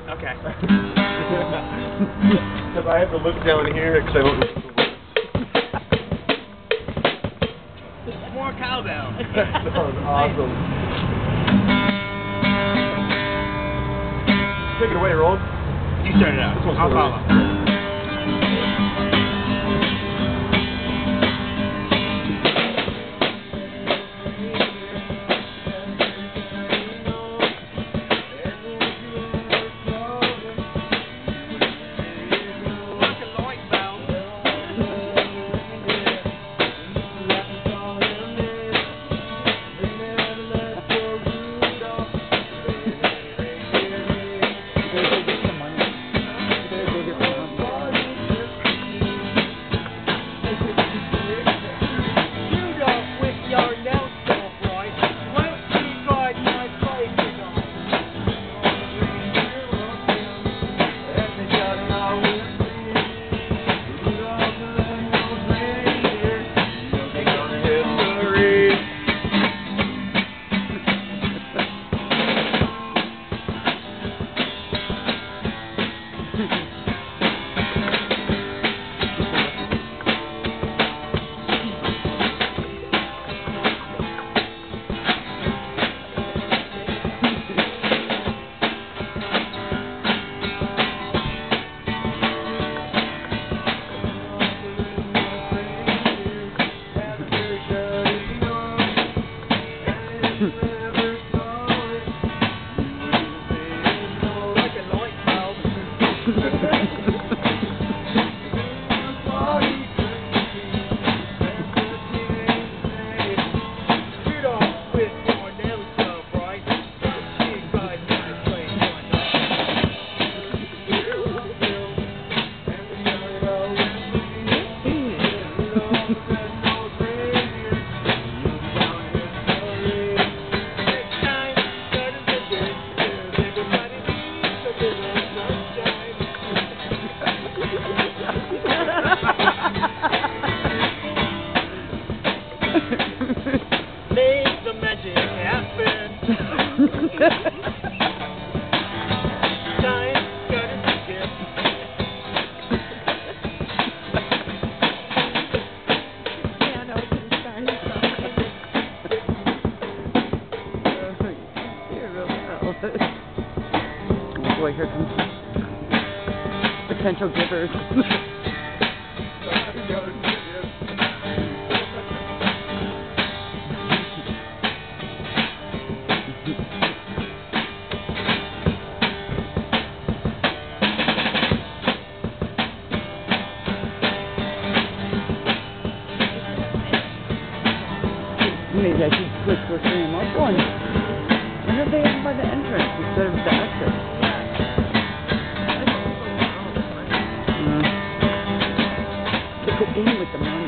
Okay. Because I have to look down here because I don't know the words. More cowbell. That was awesome. Take it away, Roland. You start it out. This one's I'll for follow. Make the magic happen. Time got a ticket. Yeah, no, it's inside. You're real well. Oh boy, here comes potential givers. Maybe I should switch to a stream up one. Why don't they have them by the entrance instead of the exit? To go in with the